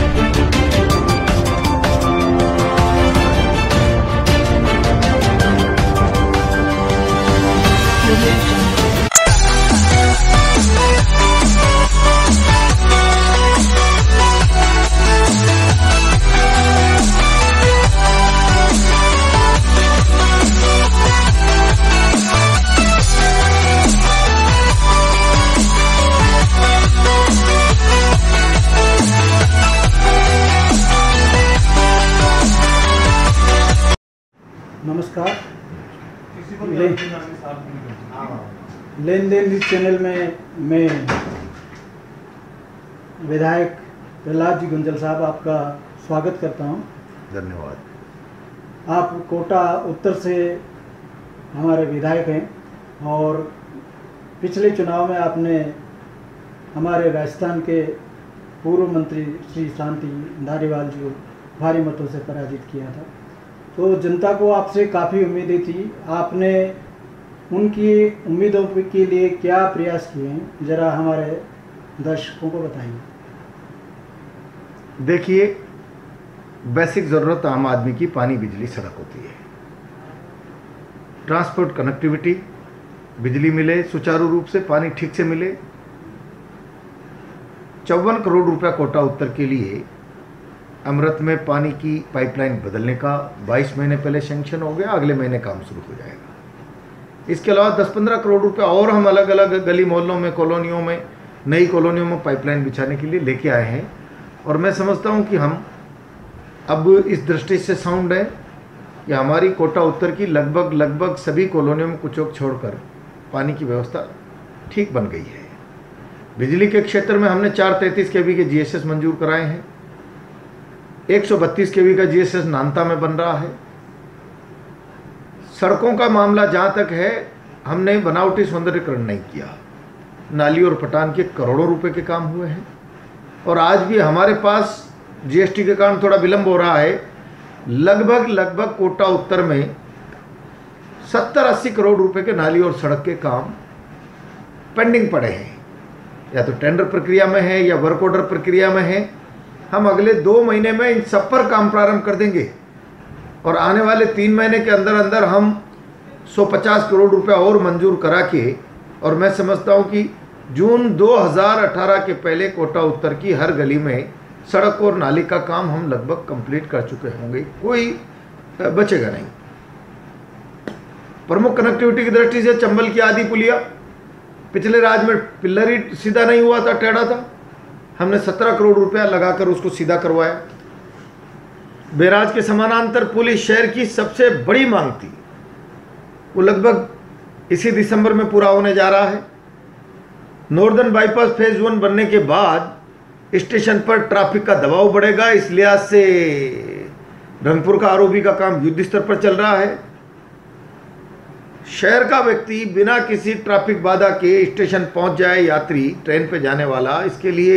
नमस्कार। लेन then news channel में मैं विधायक प्रहलाद जी गुंजल साहब आपका स्वागत करता हूं। धन्यवाद। आप कोटा उत्तर से हमारे विधायक हैं और पिछले चुनाव में आपने हमारे राजस्थान के पूर्व मंत्री श्री शांति धारीवाल जी को भारी मतों से पराजित किया था। तो जनता को आपसे काफ़ी उम्मीदें थी। आपने उनकी उम्मीदों के लिए क्या प्रयास किए हैं, ज़रा हमारे दर्शकों को बताइए। देखिए, बेसिक ज़रूरत आम आदमी की पानी, बिजली, सड़क होती है। ट्रांसपोर्ट कनेक्टिविटी, बिजली मिले सुचारू रूप से, पानी ठीक से मिले। 54 करोड़ रुपया कोटा उत्तर के लिए अमृत में पानी की पाइपलाइन बदलने का 22 महीने पहले सैंक्शन हो गया, अगले महीने काम शुरू हो जाएगा। इसके अलावा 10-15 करोड़ रुपया और हम अलग अलग गली मोहल्लों में, कॉलोनियों में, नई कॉलोनियों में पाइपलाइन बिछाने के लिए लेके आए हैं। और मैं समझता हूं कि हम अब इस दृष्टि से साउंड है कि हमारी कोटा उत्तर की लगभग सभी कॉलोनियों में कुछ छोड़कर पानी की व्यवस्था ठीक बन गई है। बिजली के क्षेत्र में हमने 433 kV के GSS मंजूर कराए हैं। 132 kV का GSS नानता में बन रहा है। सड़कों का मामला जहां तक है, हमने बनावटी सौंदर्यीकरण नहीं किया। नाली और पटान के करोड़ों रुपए के काम हुए हैं। और आज भी हमारे पास GST के कारण थोड़ा विलंब हो रहा है। लगभग कोटा उत्तर में 70-80 करोड़ रुपए के नाली और सड़क के काम पेंडिंग पड़े हैं, या तो टेंडर प्रक्रिया में है या वर्क ऑर्डर प्रक्रिया में है। हम अगले 2 महीने में इन सब पर काम प्रारंभ कर देंगे और आने वाले 3 महीने के अंदर अंदर हम 150 करोड़ रुपया और मंजूर करा के, और मैं समझता हूं कि जून 2018 के पहले कोटा उत्तर की हर गली में सड़क और नाली का काम हम लगभग कंप्लीट कर चुके होंगे, कोई बचेगा नहीं। प्रमुख कनेक्टिविटी की दृष्टि से चंबल की आदि पुलिया, पिछले राज में पिल्लर ही सीधा नहीं हुआ था, टेढ़ा था। हमने 17 करोड़ रुपया लगाकर उसको सीधा करवाया। बैराज के समानांतर पुल इस शहर की सबसे बड़ी मांग थी, वो लगभग इसी दिसंबर में पूरा होने जा रहा है। नॉर्दर्न बाईपास फेज 1 बनने के बाद स्टेशन पर ट्रैफिक का दबाव बढ़ेगा, इस लिहाज से रंगपुर का ROB का काम युद्ध स्तर पर चल रहा है। शहर का व्यक्ति बिना किसी ट्रैफिक बाधा के स्टेशन पहुंच जाए, यात्री ट्रेन पे जाने वाला, इसके लिए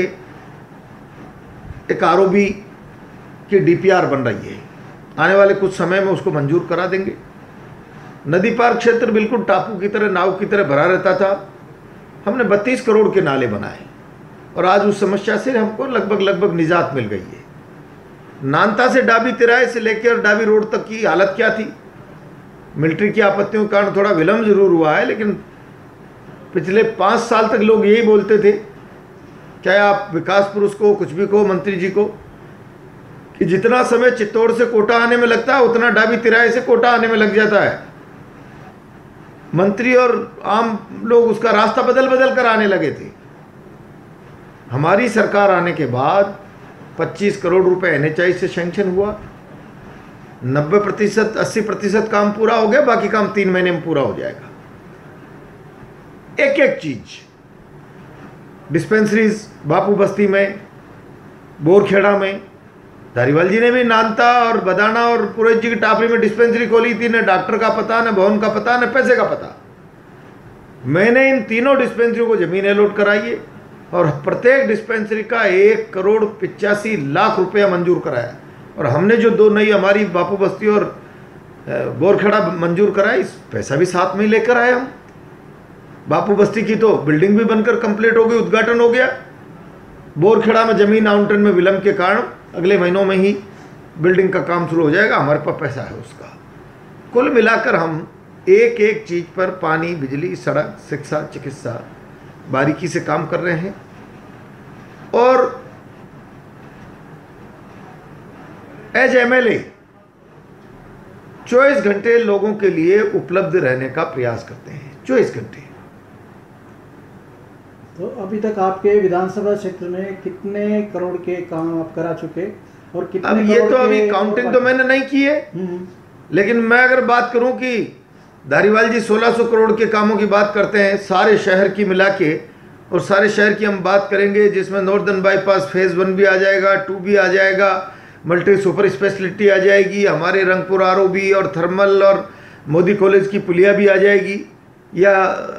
एक ROB की DPR बन रही है। आने वाले कुछ समय में उसको मंजूर करा देंगे। नदी पार क्षेत्र बिल्कुल टापू की तरह, नाव की तरह भरा रहता था। हमने 32 करोड़ के नाले बनाए और आज उस समस्या से हमको लगभग निजात मिल गई है। नानता से डाबी तिराहे से लेकर डाबी रोड तक की हालत क्या थी? मिलिट्री की आपत्तियों के कारण थोड़ा विलंब जरूर हुआ है, लेकिन पिछले 5 साल तक लोग यही बोलते थे, चाहे आप विकास पुरुष को, कुछ भी कहो, मंत्री जी को, कि जितना समय चित्तौड़ से कोटा आने में लगता है उतना डाबी तिराहे से कोटा आने में लग जाता है। मंत्री और आम लोग उसका रास्ता बदल कर आने लगे थे। हमारी सरकार आने के बाद 25 करोड़ रुपए NHI से सैंक्शन हुआ। 90% 80% काम पूरा हो गया, बाकी काम 3 महीने में पूरा हो जाएगा। एक चीज, डिस्पेंसरीज बापू बस्ती में, बोरखेड़ा में, धारीवाल जी ने भी नानता और बदाना और पुरोहित जी की टापरी में डिस्पेंसरी खोली थी। न डॉक्टर का पता, न भवन का पता, न पैसे का पता। मैंने इन तीनों डिस्पेंसरियों को जमीन अलॉट कराई है और प्रत्येक डिस्पेंसरी का 1,85,00,000 रुपया मंजूर कराया। और हमने जो 2 नई हमारी बापू बस्ती और बोरखेड़ा मंजूर कराई, इस पैसा भी साथ में ही लेकर आए हम। बापू बस्ती की तो बिल्डिंग भी बनकर कंप्लीट हो गई, उद्घाटन हो गया। बोरखेड़ा में जमीन आवंटन में विलंब के कारण अगले महीनों में ही बिल्डिंग का काम शुरू हो जाएगा, हमारे पास पैसा है उसका। कुल मिलाकर हम एक एक चीज पर पानी, बिजली, सड़क, शिक्षा, चिकित्सा बारीकी से काम कर रहे हैं और एज एमएलए 24 घंटे लोगों के लिए उपलब्ध रहने का प्रयास करते हैं। 24 घंटे। तो अभी तक आपके विधानसभा क्षेत्र में कितने करोड़ के काम आप करा चुके और कितने अब ये तो अभी काउंटिंग तो मैंने नहीं की है, लेकिन मैं अगर बात करूं कि धारीवाल जी 1600 करोड़ के कामों की बात करते हैं सारे शहर की मिला के, और सारे शहर की हम बात करेंगे जिसमें नॉर्दर्न बाईपास फेज 1 भी आ जाएगा, 2 भी आ जाएगा, मल्टी सुपर स्पेशलिटी आ जाएगी, हमारे रंगपुर आरओबी और थर्मल और मोदी कॉलेज की पुलिया भी आ जाएगी, या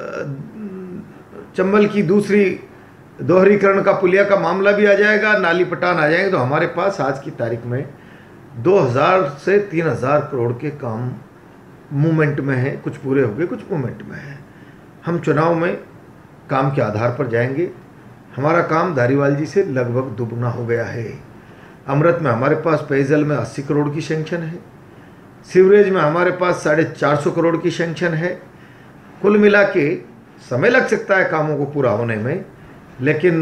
चंबल की दूसरी दोहरीकरण का पुलिया का मामला भी आ जाएगा, नाली पटान आ जाएंगे। तो हमारे पास आज की तारीख में 2000 से 3000 करोड़ के काम मूवमेंट में है, कुछ पूरे हो गए, कुछ मूवमेंट में है। हम चुनाव में काम के आधार पर जाएंगे। हमारा काम धारीवाल जी से लगभग दुगना हो गया है। अमृत में हमारे पास पेयजल में 80 करोड़ की सैंक्शन है, सीवरेज में हमारे पास 450 करोड़ की सैंक्शन है। कुल मिला के समय लग सकता है कामों को पूरा होने में, लेकिन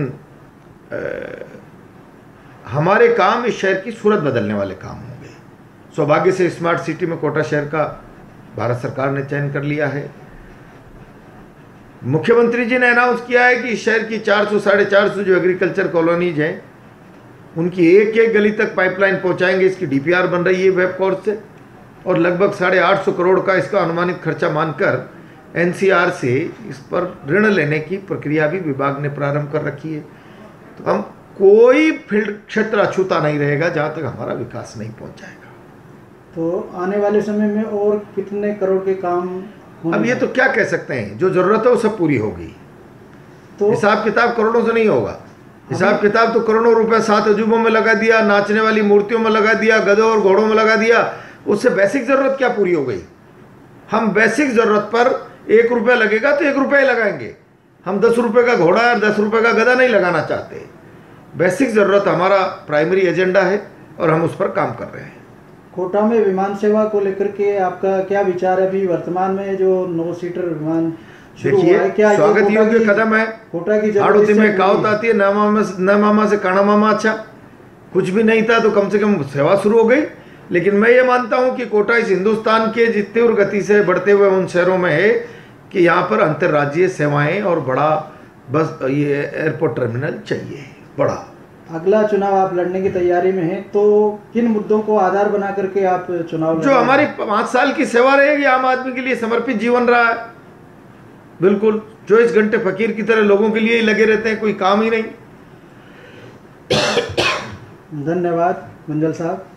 हमारे काम इस शहर की सूरत बदलने वाले काम होंगे। सौभाग्य से स्मार्ट सिटी में कोटा शहर का भारत सरकार ने चयन कर लिया है। मुख्यमंत्री जी ने अनाउंस किया है कि इस शहर की 400 450 जो एग्रीकल्चर कॉलोनीज हैं उनकी एक एक गली तक पाइपलाइन पहुंचाएंगे। इसकी डीपीआर बन रही है वेब कोर्स से, और लगभग 850 करोड़ का इसका अनुमानित खर्चा मानकर एनसीआर से इस पर ऋण लेने की प्रक्रिया भी विभाग ने प्रारंभ कर रखी है। तो हम कोई फील्ड क्षेत्र अछूता नहीं रहेगा जहां तक हमारा विकास नहीं पहुंच जाएगा। तो आने वाले समय में और कितने करोड़ के काम अब ये तो क्या कह सकते हैं, जो जरूरत है वो सब पूरी होगी। तो हिसाब किताब करोड़ों से नहीं होगा। हिसाब किताब तो करोड़ों रुपए 7 अजूबों में लगा दिया, नाचने वाली मूर्तियों में लगा दिया, गधों और घोड़ों में लगा दिया, उससे बेसिक जरूरत क्या पूरी हो गई। हम बेसिक जरूरत पर 1 रुपया लगेगा तो 1 रुपया ही लगाएंगे। हम 10 रुपये का घोड़ा और 10 रुपये का गधा नहीं लगाना चाहते। बेसिक ज़रूरत हमारा प्राइमरी एजेंडा है और हम उस पर काम कर रहे हैं। कोटा में विमान सेवा को लेकर के आपका क्या विचार है? अभी वर्तमान में जो 9 सीटर विमान शुरू हुआ है, क्या स्वागत योग्य कदम है। कोटा की आड़ोती में कहावत आती है, न मामा से काना मामा अच्छा। कुछ भी नहीं था तो कम से कम सेवा शुरू हो गई। लेकिन मैं ये मानता हूं कि कोटा इस हिंदुस्तान के जितनी और गति से बढ़ते हुए उन शहरों में है कि यहाँ पर अंतर्राज्यीय सेवाएं और बड़ा बस ये एयरपोर्ट टर्मिनल चाहिए बड़ा। अगला चुनाव आप लड़ने की तैयारी में हैं, तो किन मुद्दों को आधार बना करके आप चुनाव जो हमारी 5 साल की सेवा रहेगी, आम आदमी के लिए समर्पित जीवन रहा है। बिल्कुल 24 घंटे फकीर की तरह लोगों के लिए ही लगे रहते हैं, कोई काम ही नहीं। धन्यवाद मंजल साहब।